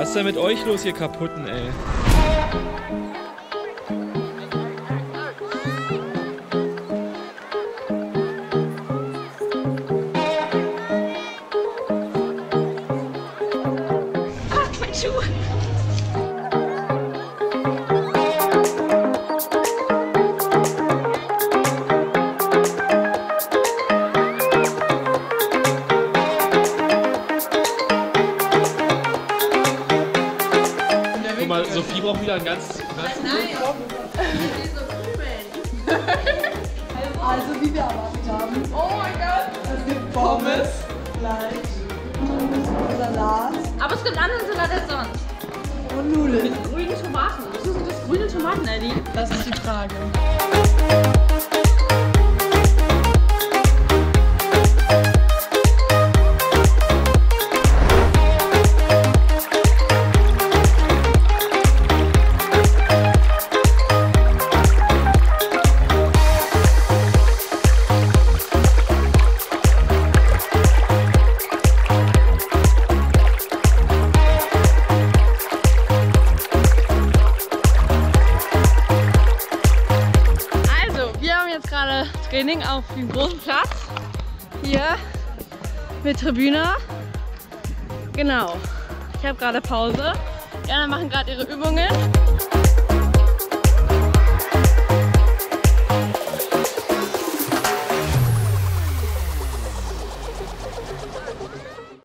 Was ist denn mit euch los, ihr Kaputten, ey? Sophie braucht wieder ein ganz Nein! Also wie wir erwartet haben. Oh mein Gott! Es gibt Pommes, Fleisch, Salat. Aber es gibt anderen Salat als sonst. Und Nudeln. Mit grünen Tomaten. Wieso sind das grüne Tomaten, Ellie? Das ist die Frage. Training auf dem großen Platz. Hier mit Tribüne. Genau. Ich habe gerade Pause. Die anderen machen gerade ihre Übungen.